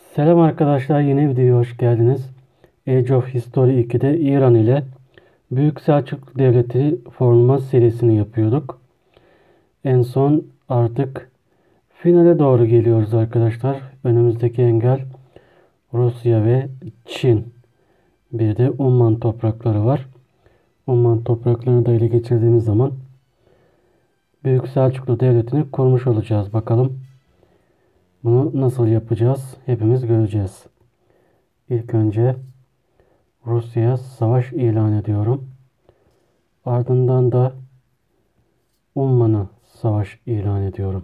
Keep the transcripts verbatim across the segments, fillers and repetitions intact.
Selam arkadaşlar, yeni videoya hoş geldiniz. Age of History ikide İran ile Büyük Selçuklu Devleti forma serisini yapıyorduk. En son artık finale doğru geliyoruz arkadaşlar. Önümüzdeki engel Rusya ve Çin. Bir de Umman toprakları var. Umman topraklarını da ele geçirdiğimiz zaman Büyük Selçuklu Devleti'ni kurmuş olacağız. Bakalım bunu nasıl yapacağız? Hepimiz göreceğiz. İlk önce Rusya'ya savaş ilan ediyorum. Ardından da Umman'a savaş ilan ediyorum.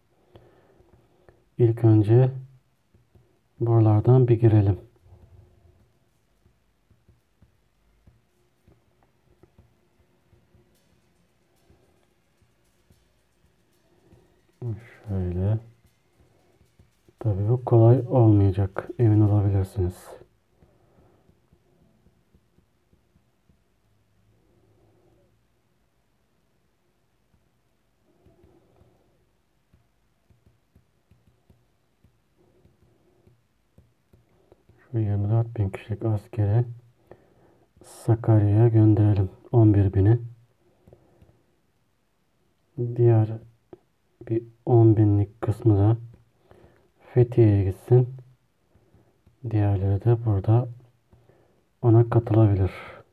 İlk önce buralardan bir girelim. Şöyle. Tabii bu kolay olmayacak. Emin olabilirsiniz. Şu yirmi dört bin kişilik askeri Sakarya'ya gönderelim. on bir bini. Diğer bir on binlik kısmı da Fethiye'ye gitsin. Diğerleri de burada ona katılabilir.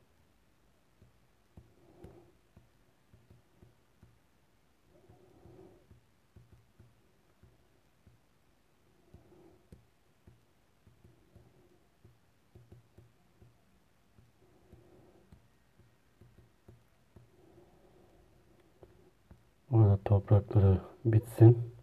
Orada toprakları bitsin.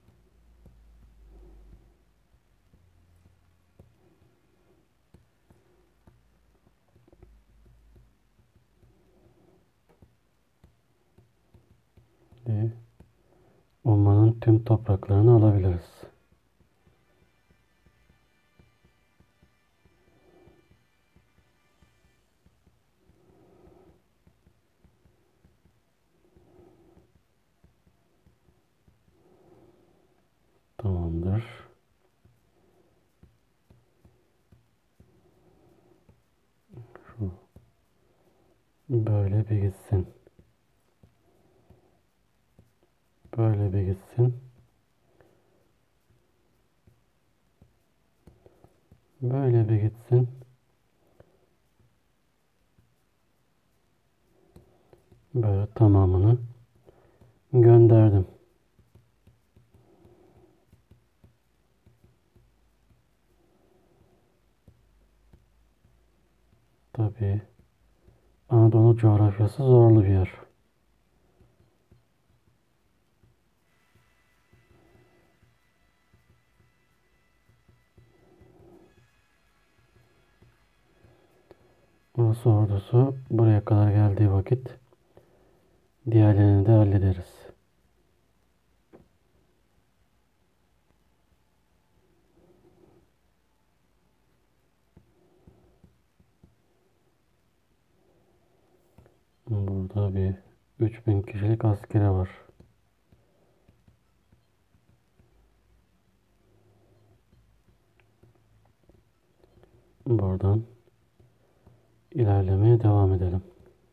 Ve Umman'ın tüm topraklarını alabiliriz. Tamamdır. Şu böyle bir gitsin. Böyle bir gitsin. Böyle bir gitsin. Böyle tamamını gönderdim. Tabii Anadolu coğrafyası zorlu bir yer. Rus ordusu buraya kadar geldiği vakit diğerlerini de hallederiz. Burada bir üç bin kişilik askere var. Buradan ilerlemeye devam edelim.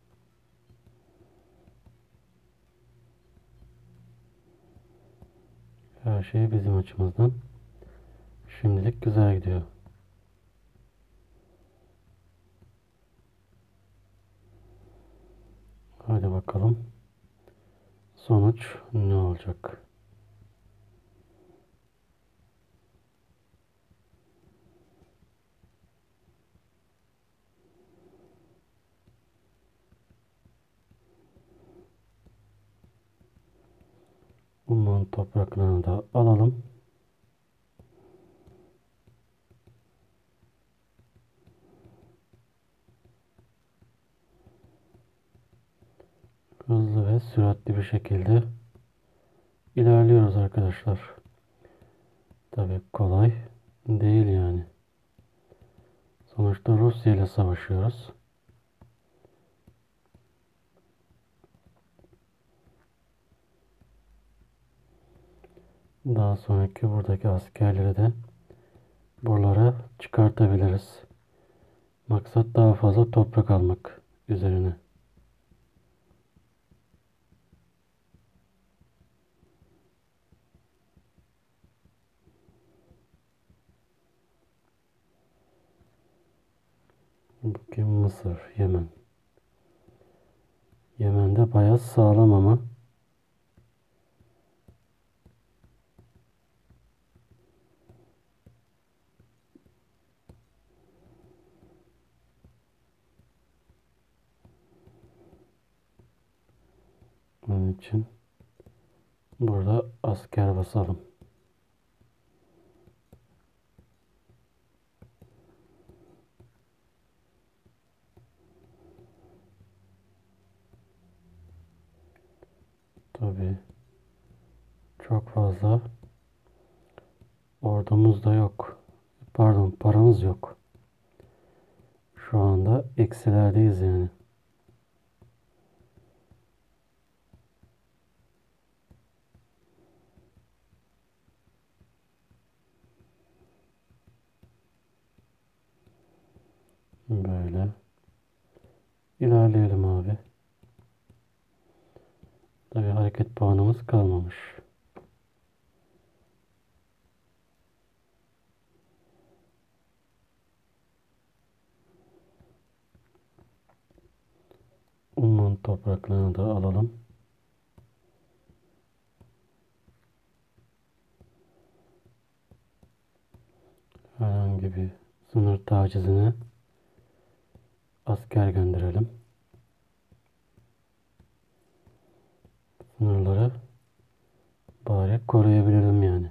Her şey bizim açımızdan şimdilik güzel gidiyor. Hadi bakalım. Sonuç ne olacak? Umman topraklarını da alalım. Hızlı ve süratli bir şekilde ilerliyoruz arkadaşlar. Tabii kolay değil yani. Sonuçta Rusya ile savaşıyoruz. Daha sonraki buradaki askerleri de buralara çıkartabiliriz. Maksat daha fazla toprak almak üzerine. Bugün Mısır, Yemen. Yemen'de bayağı sağlam ama onun için burada asker basalım. Tabii çok fazla ordumuz da yok. Pardon, paramız yok. Şu anda eksilerdeyiz yani. Böyle ilerleyelim abi. Tabii hareket puanımız kalmamış. Umman topraklarını da alalım. Herhangi bir sınır tacizine asker gönderelim. Sınırları bari koruyabilirim yani.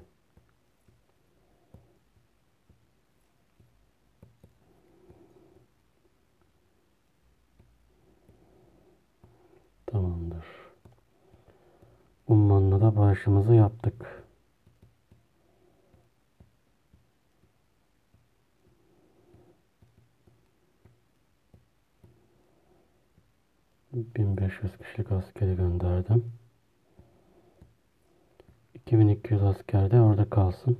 Tamamdır. Umman'la da barışımızı yaptık. bin beş yüz kişilik askeri gönderdim. iki bin iki yüz asker de orada kalsın.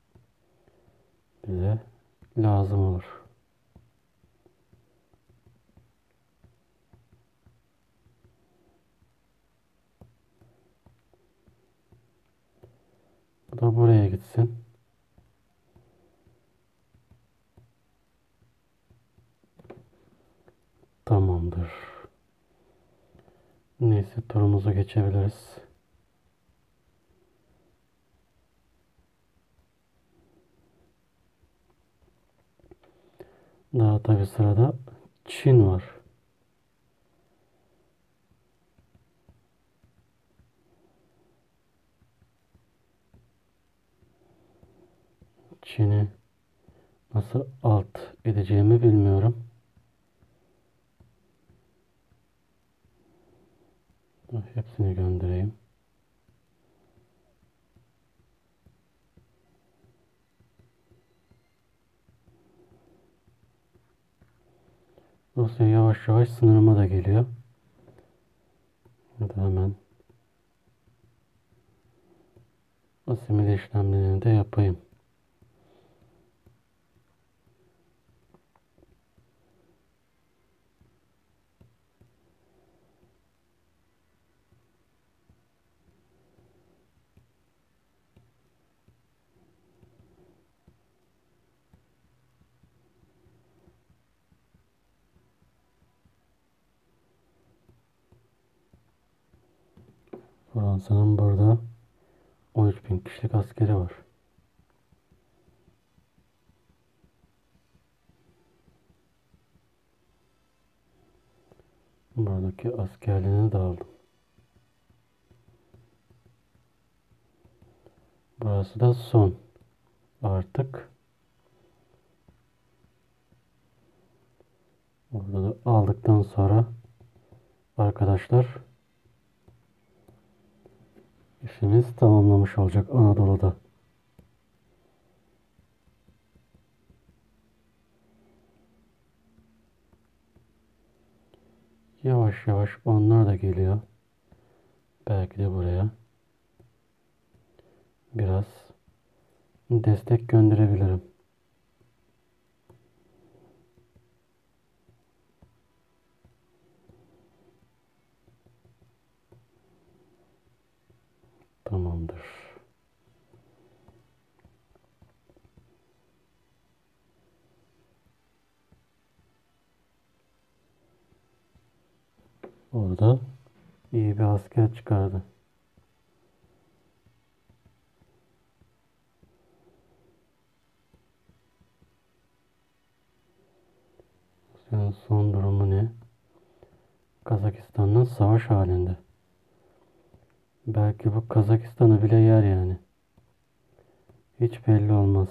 Bize lazım olur. Bu da buraya gitsin. Tamamdır. Neyse turumuzu geçebiliriz. Daha tabi sırada Çin var. Çin'i nasıl alt edeceğimi bilmiyorum. Hepsini göndereyim. Rusya yavaş yavaş sınırıma da geliyor. Hadi hemen asimile işlemlerini de yapayım. Fransa'nın burada on üç bin kişilik askeri var. Buradaki askerliğini de aldım. Burası da son. Artık burada da aldıktan sonra arkadaşlar işimiz tamamlamış olacak Anadolu'da. Yavaş yavaş onlar da geliyor. Belki de buraya biraz destek gönderebilirim. Tamamdır. Orada iyi bir asker çıkardı. Rusya'nın son durumu ne? Kazakistan'la savaş halinde. Belki bu Kazakistan'ı bile yer yani. Hiç belli olmaz.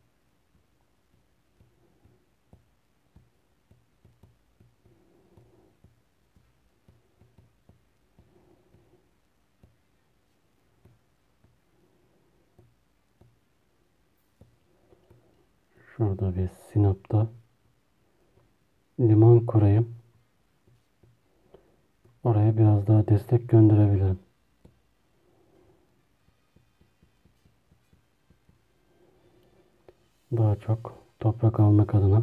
Şurada bir Sinop'ta liman kurayım. Oraya biraz daha destek gönderebilirim. Daha çok toprak almak adına.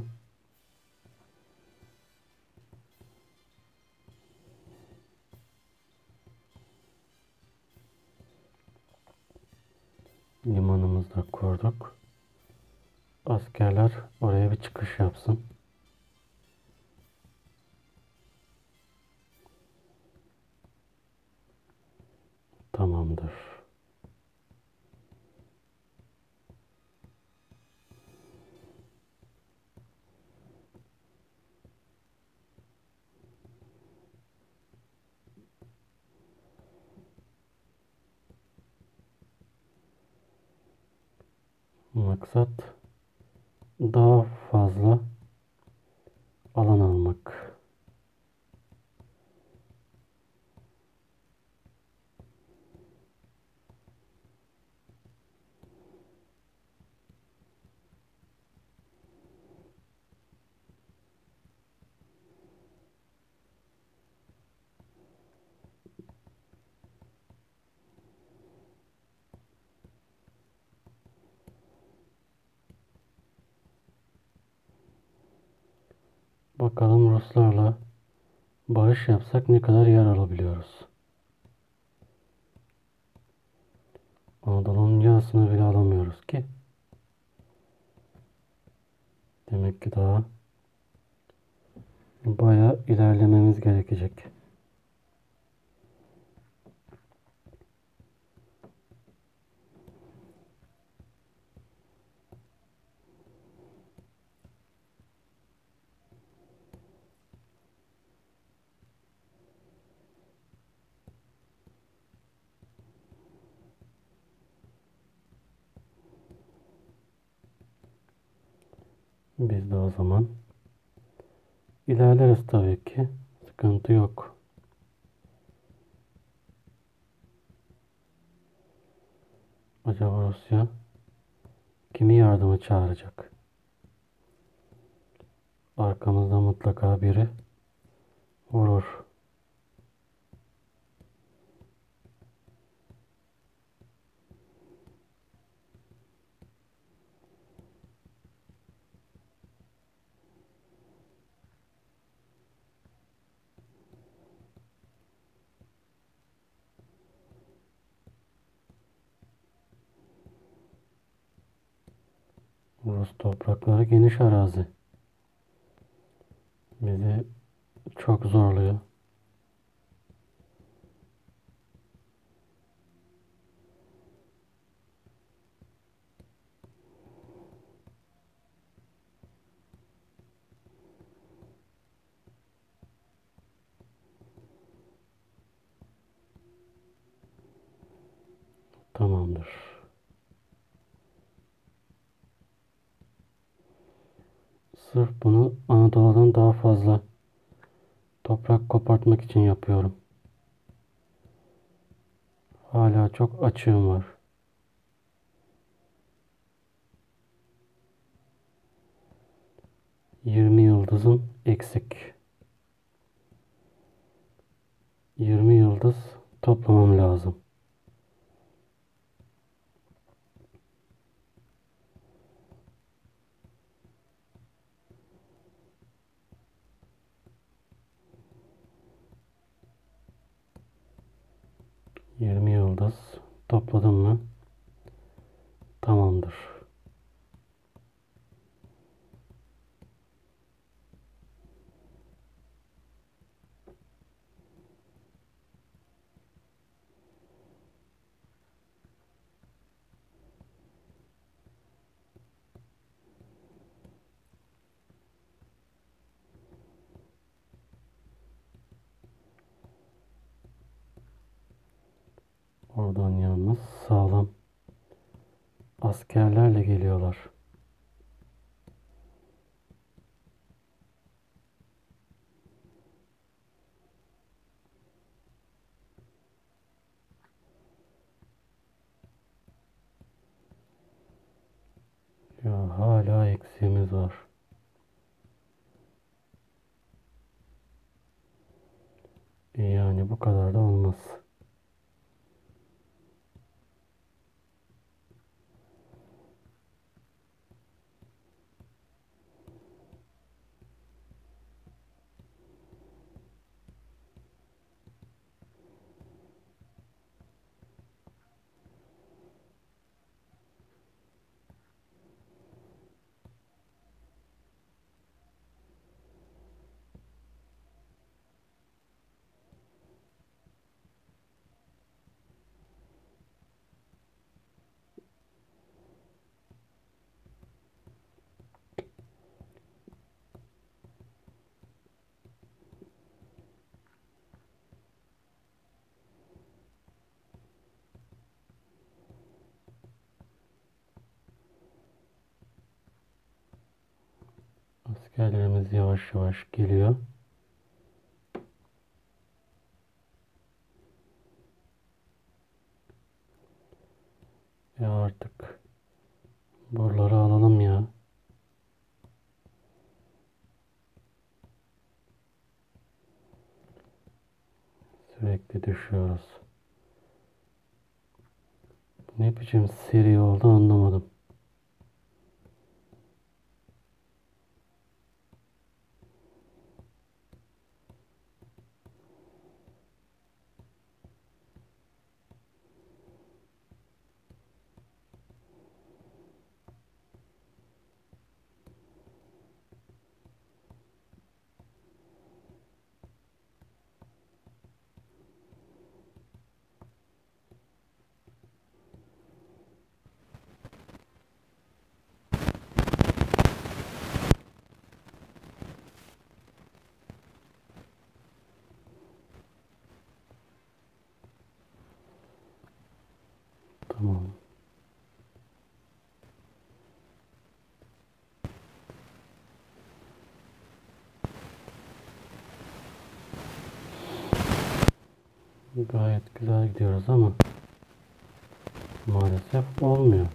Limanımızı da kurduk. Askerler oraya bir çıkış yapsın. Tamamdır. Maksat daha fazla alan almak. Bakalım Ruslarla barış yapsak ne kadar yer alabiliyoruz. Anadolu'nun yarısını bile alamıyoruz ki. Demek ki daha bayağı ilerlememiz gerekecek. Biz de o zaman ilerleriz tabii ki. Sıkıntı yok. Acaba Rusya kimi yardıma çağıracak? Arkamızda mutlaka biri vurur. Rus toprakları geniş arazi. Bizi çok zorluyor. Tamamdır. Sırf bunu Anadolu'dan daha fazla toprak kopartmak için yapıyorum. Hala çok açığım var. yirmi yıldızım eksik. yirmi yıldız toplamam lazım. yirmi yıldız topladım mı? Tamamdır. Oradan yalnız sağlam askerlerle geliyorlar. Ya hala eksiğimiz var. Yani bu kadar da olmaz. Askerlerimiz yavaş yavaş geliyor. Ya artık buraları alalım ya. Sürekli düşüyoruz. Ne biçim seri oldu anlamadım. Tamam. Gayet güzel gidiyoruz ama maalesef olmuyor.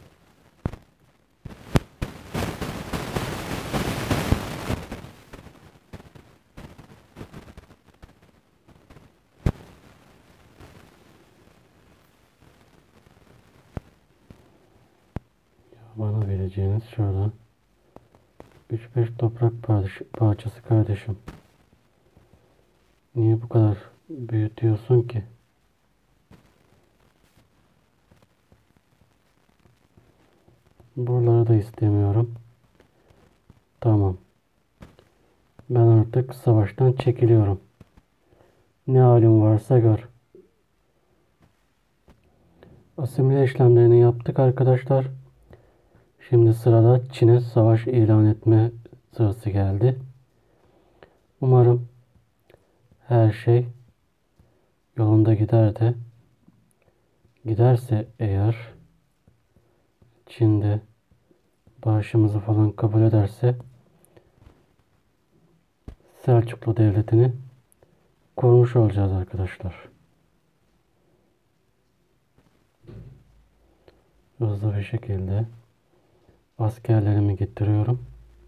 Bana vereceğiniz şurada üç beş toprak parçası kardeşim. Niye bu kadar büyütüyorsun ki? Buraları da istemiyorum. Tamam. Ben artık savaştan çekiliyorum. Ne halin varsa gör. Asimile işlemlerini yaptık arkadaşlar. Şimdi sırada Çin'e savaş ilan etme sırası geldi. Umarım her şey yolunda gider de giderse eğer Çin'de bağışımızı falan kabul ederse Selçuklu Devleti'ni kurmuş olacağız arkadaşlar. Hızlı bir şekilde askerlerimi getiriyorum.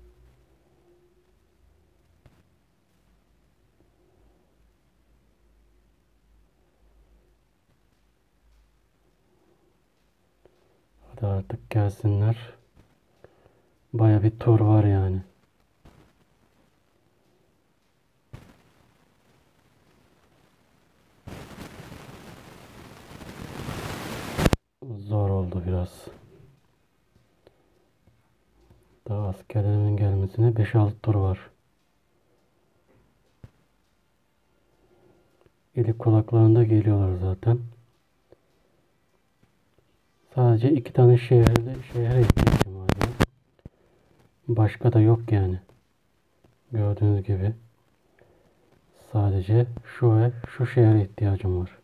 Hadi artık gelsinler. Baya bir tur var yani. biraz. Daha askerlerin gelmesine beş altı tur var. İlik kulaklarında geliyorlar zaten. Sadece iki tane şehirde şehre ihtiyacım var benim. Başka da yok yani. Gördüğünüz gibi. Sadece şu ve şu şehre ihtiyacım var.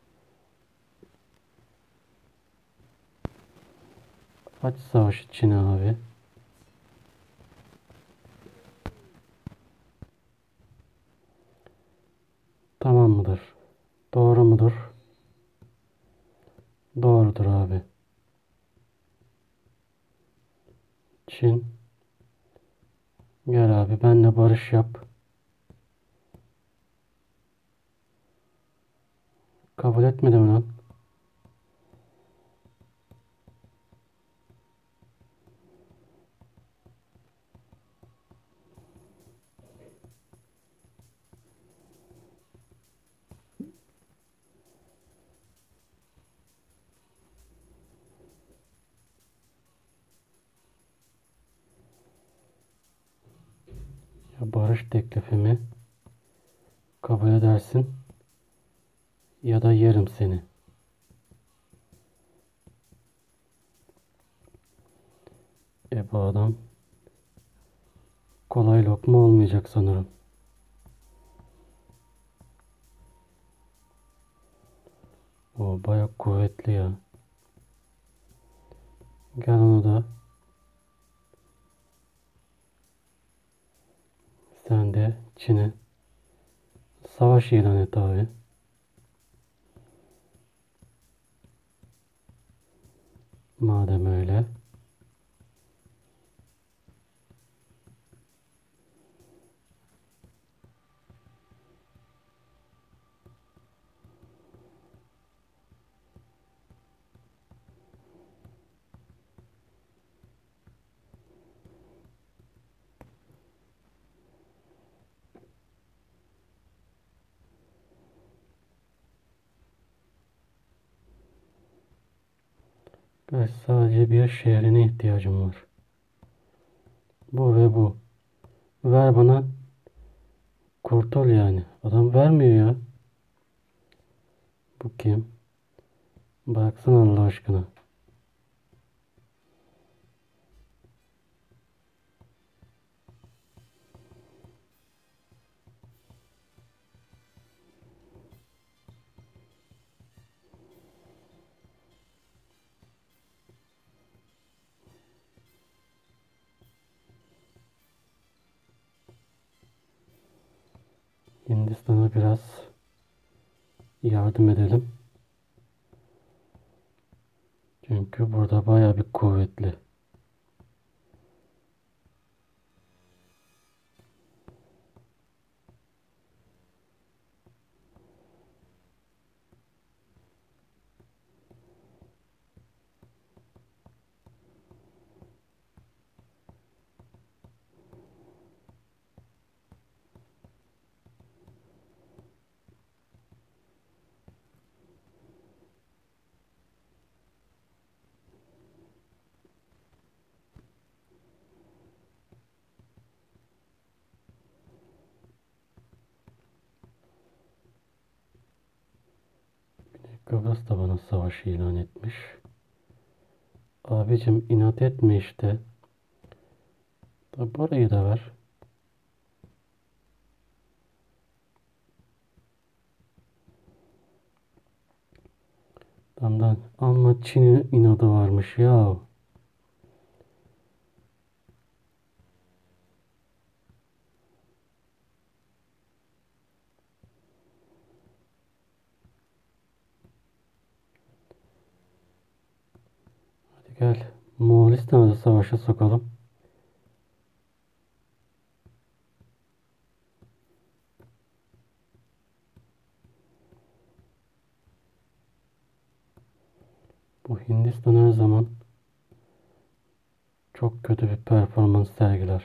Aç savaşı Çin'e abi. Tamam mıdır? Doğru mudur? Doğrudur abi. Çin. Gel abi benle barış yap. Kabul etmedim lan. Ya barış teklifimi kabul edersin ya da yerim seni. E bu adam kolay lokma olmayacak sanırım. O bayağı kuvvetli ya. Gel onu da sen de Çin'e savaş ilan et abi. Madem öyle. Gel sadece bir şehrine ihtiyacım var. Bu ve bu. Ver bana kurtul yani. Adam vermiyor ya. Bu kim? Baksana Allah aşkına. Hindistan'a biraz yardım edelim. Çünkü burada baya bir kuvvetli. Kıbrıs da bana savaş ilan etmiş. Abicim inat etme işte. Da burayı da ver. Damdan ama Çin'in inadı varmış ya. Hadi gel. Moğolistan'a da savaşa sokalım. Bu Hindistan her zaman çok kötü bir performans sergiler.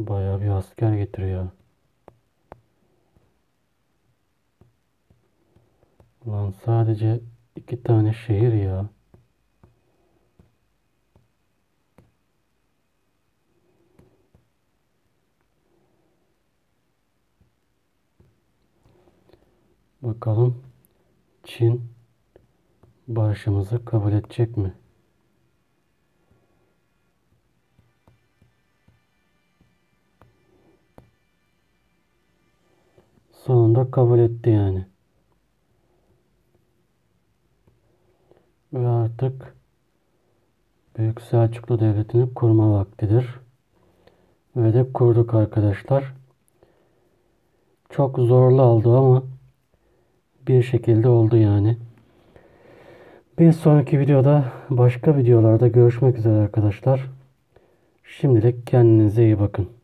Bayağı bir asker getiriyor. Lan sadece iki tane şehir ya. Bakalım Çin barışımızı kabul edecek mi? Sonunda kabul etti yani. Ve artık Büyük Selçuklu Devleti'ni kurma vaktidir. Ve de kurduk arkadaşlar. Çok zorlu oldu ama bir şekilde oldu yani. Bir sonraki videoda başka videolarda görüşmek üzere arkadaşlar. Şimdilik kendinize iyi bakın.